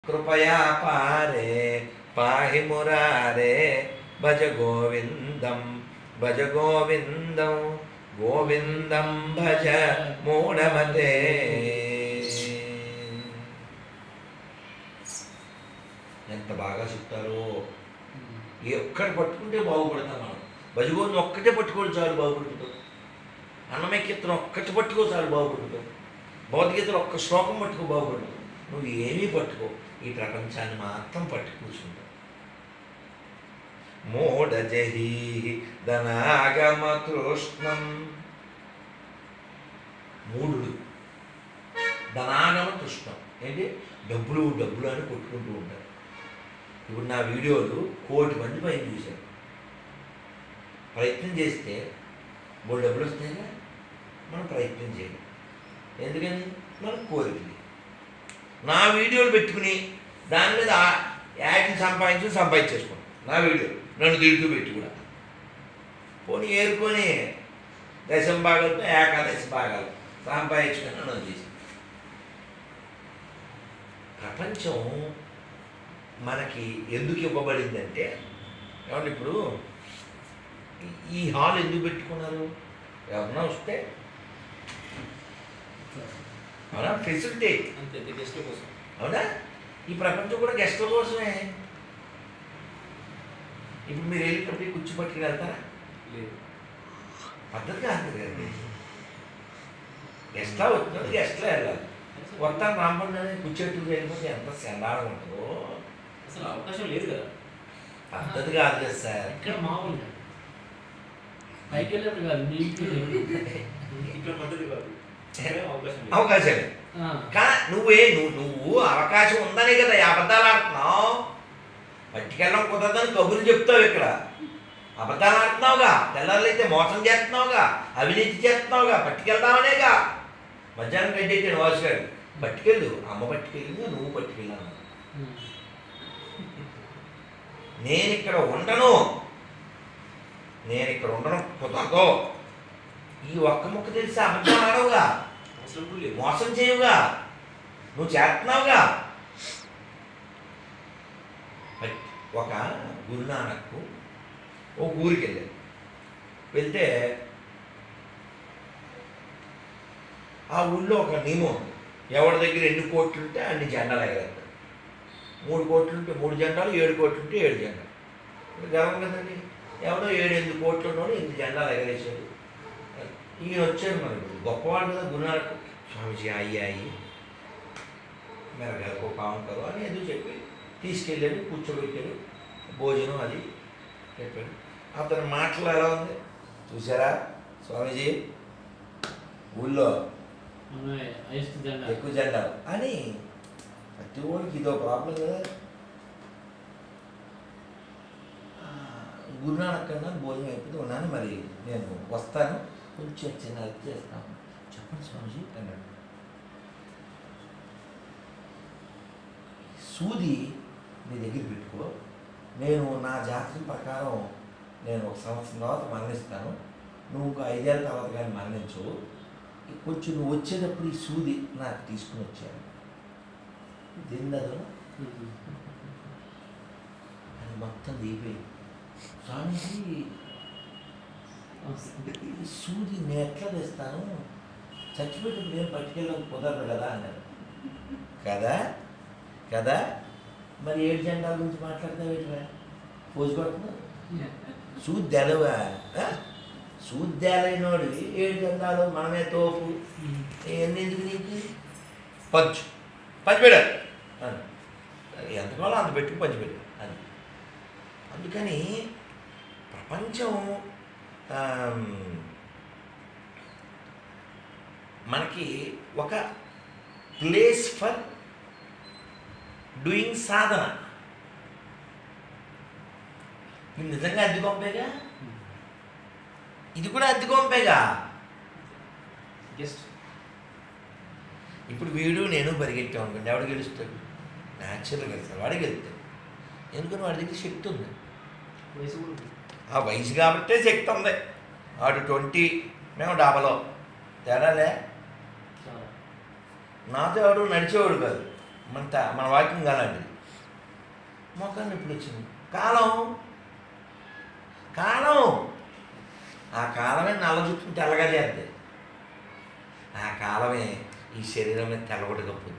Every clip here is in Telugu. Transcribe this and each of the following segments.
कृपया पारे पाहि मुरारे भज गोविंदं गोविंदं भज मूढ़मते। ఎంత బాగా చెప్తారో ఏ ఒక్కటి పట్టుకుంటే బాగుపడతాం మనం. భజగోవిందం ఒక్కటే పట్టుకోవాలి చాలు బాగుపడుతాం. అన్నమయ్యకీర్తన ఒక్కటి పట్టుకో చాలు బాగుపడుతాం. భగవద్గీతలో ఒక్క శ్లోకం పట్టుకో బాగుపడుతాం. నువ్వు ఏమీ పట్టుకో, ఈ ప్రపంచాన్ని మాత్రం పట్టు కూర్చుంటావు. మూఢజహీ ధనాగమ తృష్ణం. మూఢుడు ధనాగమ తృష్ణం ఏంటి? డబ్బులు డబ్బులు అని కొట్టుకుంటూ ఉంటారు. ఇప్పుడు నా వీడియోలు 1,000,000 మంది పైన చూశారు. ప్రయత్నం చేస్తే 3 డబ్బులు వస్తాయిగా. మనం ప్రయత్నం చేయాలి. ఎందుకని? మనకు కోరికలు. నా వీడియోలు పెట్టుకుని దాని మీద యాడ్ని సంపాదించేసుకున్నాను. నా వీడియో నన్ను తిడుతూ పెట్టి కూడా పోనీ ఏరుకొని దశం భాగాలతో ఏకాదశి భాగాలు సంపాదించుకొని నన్ను వదిలేసి. ప్రపంచం మనకి ఎందుకు ఇవ్వబడిందంటే, ఏమంటే ఇప్పుడు ఈ హాల్ ఎందుకు పెట్టుకున్నారు? ఎవరన్నా వస్తే అవునా, ఫెసిలిటీ అంతే, గెస్ట్ల కోసం. అవునా, ఈ ప్రపంచం కూడా గెస్ట్ల కోసమే. ఇప్పుడు మీరు వెళ్ళేటప్పుడు కుర్చీ పట్టుకుని వెళ్తారా? లేదు, పద్ధతి కాదు కదండి. గెస్ట్లా వచ్చినప్పుడు గెస్ట్లా వెళ్ళాలి. కొత్త రాంపండి కూర్చోట్టుకు వెళ్ళిపోతే ఎంత సెల్లాగా ఉంటుందో. అసలు అవకాశం లేదు కదా. పద్ధతి కాదు కదా సార్. ఇక్కడ మామూలుగా పైకి వెళ్ళినప్పుడు కాదు, ఇక్కడ పద్ధతి కాదు, అవకాశమే. కానీ నువ్వు అవకాశం ఉందనే కదా అబద్ధాలు ఆడుతున్నావు. పట్టుకెళ్ళడం కుదరదని కబుర్లు చెప్తావు. ఇక్కడ అబద్ధాలు ఆడుతున్నావుగా. తెల్లారులైతే మోసం చేస్తున్నావుగా, అవినీతి చేస్తున్నావుగా. పట్టుకెళ్దామనేగా మధ్యాహ్నం గడ్డెట్టాను వాసు గారు. పట్టుకెళ్ళు, అమ్మ పట్టుకెళ్ళింది, నువ్వు పట్టుకెళ్ళాను. నేను ఇక్కడ ఉండను కుదరదు. ఈ ఒక్క ముక్క తెలిసి అబద్ధం ఆడవుగా, మోసం చేయవుగా, నువ్వు చేస్తున్నావుగా. ఒక గురునానక్ ఓ ఊరికి వెళ్తే ఆ ఊళ్ళో ఒక నియమం ఉంది. ఎవరి దగ్గర 2 కోట్లు ఉంటే అన్ని జెండాలు ఎగరేస్తారు. 3 కోట్లు ఉంటే 3 జెండాలు, 7 కోట్లు ఉంటే 7 జెండాలు. గర్వం కదండి. ఎవడో 7 కోట్లు ఉన్నోడు 8 జెండాలు ఎగరేసాడు. ఈయన వచ్చాడు, మరి గొప్పవాడు కదా గురునానక్. స్వామిజీ అయ్యి మెరగారు కావుంటారు అని ఎందుకు చెప్పి తీసుకెళ్ళాడు, కూర్చోబెట్టాడు, భోజనం అది చెప్పాడు. అతని మాటలు ఎలా ఉంది చూసారా? స్వామీజీ ఊళ్ళో ఎక్కువ జెండాలు అని. ప్రతి ఓడికి ఇదో ప్రాబ్లం కదా. గురునానక్ కన్నా భోజనం అయిపోతే ఉన్నాను, మరి నేను వస్తాను, కొంచెం చిన్న హెల్ప్ చేస్తాను. చెప్పండి స్వామీజీ అన్నాడు. సూది నీ దగ్గర పెట్టుకో, నేను నా జాతకం ప్రకారం నేను 1 సంవత్సరం తర్వాత మరణిస్తాను, నువ్వు ఒక 5 ఏళ్ళ తర్వాత కానీ మరణించు. కొంచెం నువ్వు వచ్చేటప్పుడు ఈ సూది నాకు తీసుకుని వచ్చాను. తిందదు అది మొత్తం దిగిపోయింది. స్వామీజీ ఈ సూది నేను ఎట్లా తెస్తాను, చచ్చిపోయేటప్పుడు నేను పట్టుకెళ్ళడం కుదరదు కదా అన్నాడు. కదా మరి 7 జెండాల గురించి మాట్లాడతావేట్రా? పోజు కొడుతున్నావు. సూద్దెలవా? సూద్దెలైనోడివి 7 జెండాలు మనమే తోపు. ఎందుకు నీకు? పంచిపెట్టారు ఎంత కావాలో అంత పెట్టుకు పంచిపెట్టారు అని. అందుకని ప్రపంచం మనకి ఒక ప్లేస్ ఫర్ డూయింగ్ సాధన. ఇది నిజంగా అద్దె కొంపేగా, ఇది కూడా అద్దె కొంపేగా. జస్ట్ ఇప్పుడు వీడు నేను పరిగెట్టాం అనుకోండి, ఎవడు గెలుస్తాడు? న్యాచురల్గా గెలుస్తాడు, వాడే గెలుస్తాడు. ఎందుకని వాడి దగ్గర శక్తి ఉంది. ఆ వయసు కాబట్టే శక్తి ఉంది. వాడు 20, మేము 50 తేడాలే. నాతో ఎవడు నడిచేవాడు కాదు, మన వాకింగ్ అలాంటిది. మొఖాన్ని ఎప్పుడు వచ్చింది కాలం ఆ కాలమే నల్ల జుట్టుని తెల్లగా చేద్ది. ఆ కాలమే ఈ శరీరం మీద తెల్లగొట్టు కప్పుద్ది.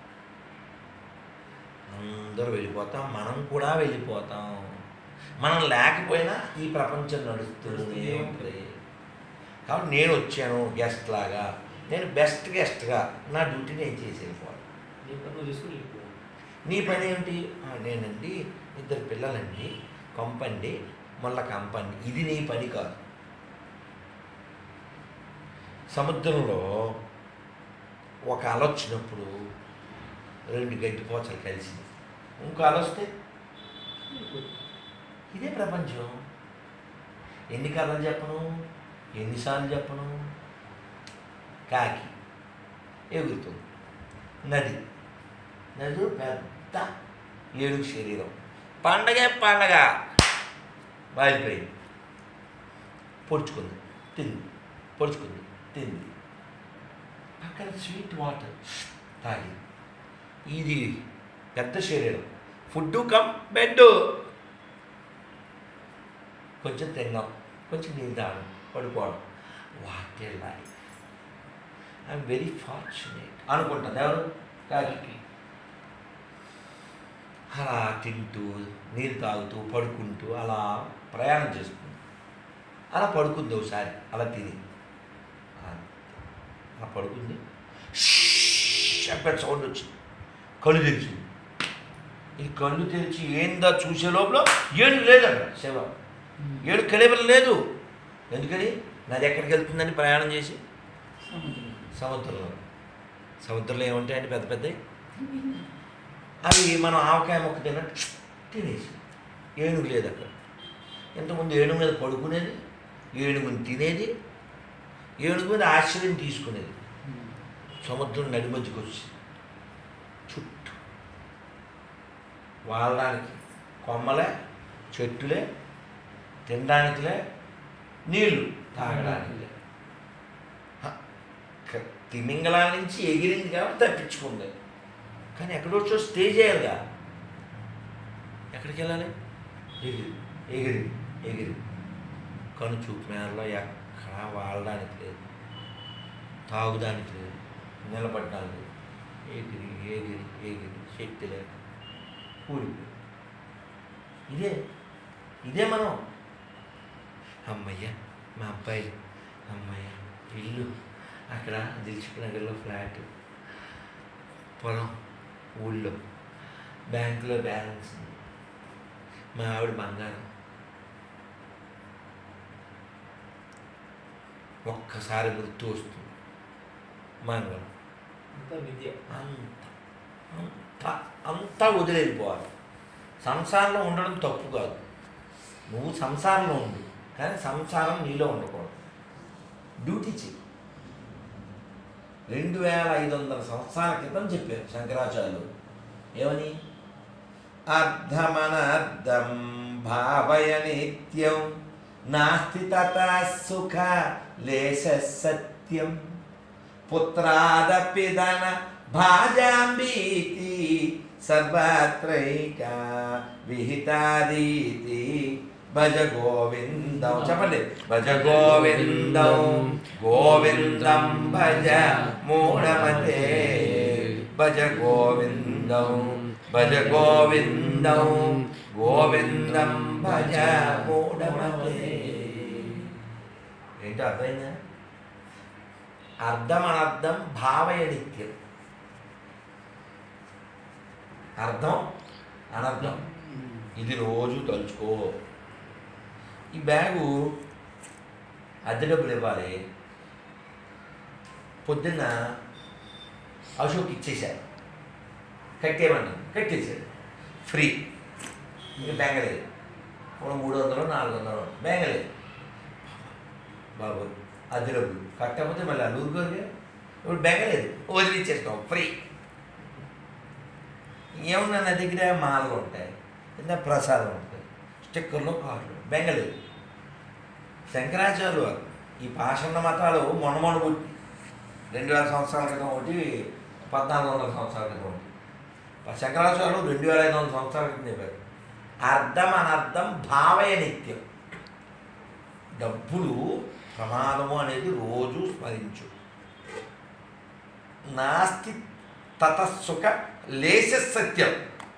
అందరూ వెళ్ళిపోతాం, మనం కూడా వెళ్ళిపోతాం. మనం లేకపోయినా ఈ ప్రపంచం నడుస్తూనే ఉంటుంది. కాబట్టి నేను వచ్చాను గెస్ట్ లాగా, నేను బెస్ట్ గెస్ట్గా నా డ్యూటీ నేను చేసి వెళ్ళిపోవాలి. నీ పని ఏమిటి? నేనండి 2 పిల్లలండి, కంపండి, మళ్ళీ కంపండి. ఇది నీ పని కాదు. సముద్రంలో ఒక అల వచ్చినప్పుడు 2 గడ్డిపోచలు కలిసి ఇంకో అల వస్తే ఇదే ప్రపంచం. ఎన్ని కథలు చెప్పను, ఎన్నిసార్లు చెప్పను. కాకి ఎగురుతుంది, నది పెద్ద ఏనుగు శరీరం, పండగ వాలిపోయింది, పొడుచుకుంది, తింది, పక్కన స్వీట్ వాటర్ తాగి. ఇది పెద్ద శరీరం, ఫుడ్ కమ్ బెడ్, కొంచెం తిన్నాం, కొంచెం నీళ్ళు తాగడం, పడుకోవడం. What a life, I'm very fortunate అనుకుంటుంది ఎవరు? కాకి. అలా తింటూ నీళ్ళు తాగుతూ పడుకుంటూ అలా ప్రయాణం చేసుకుంది. అలా పడుకుంది ఒకసారి, అలా తిని అలా పడుకుంది. చెప్పేది సౌండ్ వచ్చింది, కళ్ళు తెరిచింది. ఈ కళ్ళు తెరిచి ఏందా చూసే లోపల ఏడుగు లేదు అక్కడ. శివ ఏడు కళేబరం లేదు. ఎందుకని? నది ఎక్కడికి వెళ్తుందని ప్రయాణం చేసి సముద్రంలో ఏముంటాయండి పెద్ద పెద్దవి, అవి మనం ఆవకాయ మొక్క తిన్నట్టు తినేసి. ఏనుగు లేదు అక్కడ. ఇంతకుముందు ఏనుగు మీద పడుకునేది, ఏనుగుని తినేది, ఏనుగు మీద ఆశ్రయం తీసుకునేది. సముద్రం నడి మధ్యకి వచ్చి చుట్టూ వాళ్ళడానికి కొమ్మలే, చెట్టులే, తినడానికిలే, నీళ్ళు తాగడానికిలే. తిమింగళాల నుంచి ఎగిరింది కాబట్టి తప్పించుకుంది. కానీ ఎక్కడొచ్చో స్టే చేయాలిగా. ఎక్కడికి వెళ్ళాలి? ఎగిరి కను చూపు మేరలో ఎక్కడా వాడడానికి లేదు, తాగుదానికి లేదు, నిలబడ్డానికి ఎగిరి శక్తి లేక కూలిపోయి. ఇదే మనం. అమ్మయ్య మా అబ్బాయి, అమ్మయ్య ఇల్లు, అక్కడ దిల్సుఖ్ నగర్లో ఫ్లాట్, పొలం, ఊళ్ళో బ్యాంకులో బ్యాలెన్స్, మా ఆవిడ బంగారం. ఒక్కసారి గుర్తు వస్తుంది మంగళం. అంతా వదిలేకపోవాలి. సంసారంలో ఉండడం తప్పు కాదు, నువ్వు సంసారంలో ఉండు, కానీ సంసారం నీలో ఉండకూడదు. డ్యూటీ చెయ్యి. 2500 సంవత్సరాల క్రితం చెప్పారు శంకరాచార్యులు. ఏమని? అర్థమనర్థం భావయ నిత్యం నాస్తి తథా సుఖ లేశ సత్యం పుత్రాదపి ధన భాజాంబీతి సర్వత్రైకా విహితాదీతి భజ గోవిందం. చెప్పండి. భజ గోవిందం గోవిందం భజ మూఢమతే భజ గోవిందం భజ గోవిందం గోవిందం భజ మూఢమతే. ఏంటో అర్థమైందా? అర్థం అనర్థం భావయ నిత్యం. అర్థం అనర్థం ఇది రోజు తలుచుకో. ఈ బ్యాగు అద్దె డబ్బులు ఇవ్వాలి. పొద్దున్న అశోక్ ఇచ్చేశారు, కట్టేయమన్నాను, కట్టేశాడు. ఫ్రీ. ఇంకా బెంగలేదు. 300 400 బెంగలేదు. బాబు అద్దె డబ్బులు కట్టకపోతే మళ్ళీ అల్లూరుకోరు. ఇప్పుడు బెంగలేదు, వదిలిచ్చేస్తాం ఫ్రీ. ఏమన్నా నా దగ్గర మాలలు ఉంటాయి, కింద ప్రసాదం ఉంటాయి, స్టిక్కర్లు, కార్లు. బెంగలేదు. శంకరాచార్యులు వారు ఈ పాషాణ మతాలు మొన్న పుట్టి 2000 సంవత్సరాల క్రితం ఒకటి, 1400 సంవత్సరాల క్రితం ఒకటి. శంకరాచార్యులు 2500 సంవత్సరాల క్రితం చెప్పారు. అర్థం అనర్థం భావయ నిత్యం. డబ్బులు ప్రమాదము అనేది రోజు స్మరించు. నాస్తి తతసుఖ లేశ సత్యం.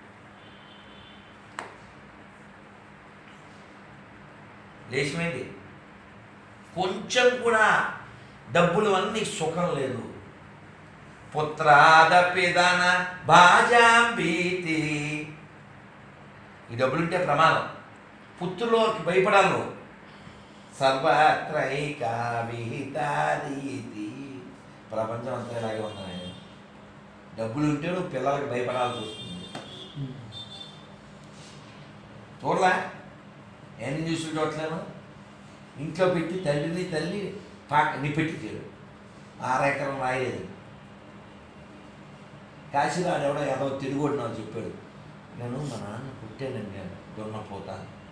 లేశమేంటి? కొంచెం కూడా డబ్బులు అన్నీ సుఖం లేదు. పుత్రాదపిదన భాజాంబీతి. ఈ డబ్బులుంటే ప్రమాదం. పుత్రులోకి భయపడాలి నువ్వు. సర్వత్రైకా విహితారీతి. ప్రపంచం అంతా ఇలాగే ఉన్నాయి. డబ్బులు ఉంటే నువ్వు పిల్లలకి భయపడాల్సి వస్తుంది. చూడలే ఎన్ని న్యూస్లు చూడట్లేను. ఇంట్లో పెట్టి తల్లి నీ పెట్టించాడు. 6 ఎకరం రాయలేదు. కాశీరాడు ఎవడో తిరుగుడు నాకు చెప్పాడు, నేను మా నాన్న పుట్టానండి దున్నపోతాను.